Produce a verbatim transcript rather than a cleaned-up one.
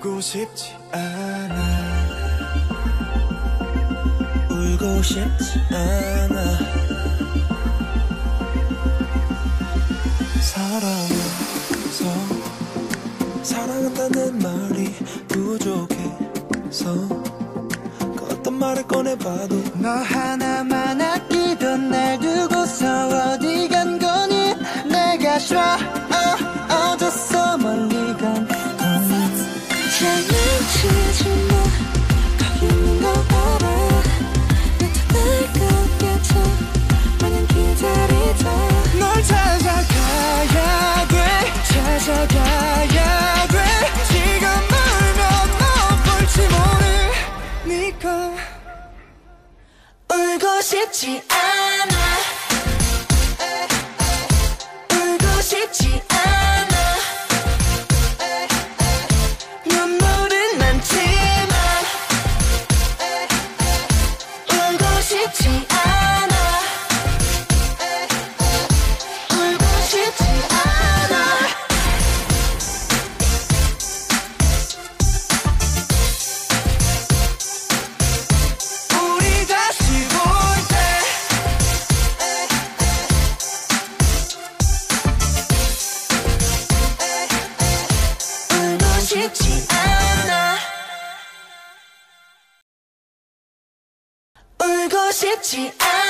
울고 싶지 않아 울고 싶지 않아 사랑해서 사랑한다는 말이 부족해서 그 어떤 말을 꺼내봐도 너 하나만 아끼던 날 두고서 어디 간 거니 내가 싫어 어, 어졌어 멀리 간 거니 장난치지 마 거기 있는 거 알아 나타날 것 같아 마냥 기다리다 널 찾아가야 돼 찾아가야 돼 지금 울면 너 볼지 모르니까 울고 싶지 않아 울고 싶지 않아 눈물은 많지만 울고 싶지 않아 울고 싶지 않아 우리 다시 볼 때 울고 싶지 않아 울고 싶지 않아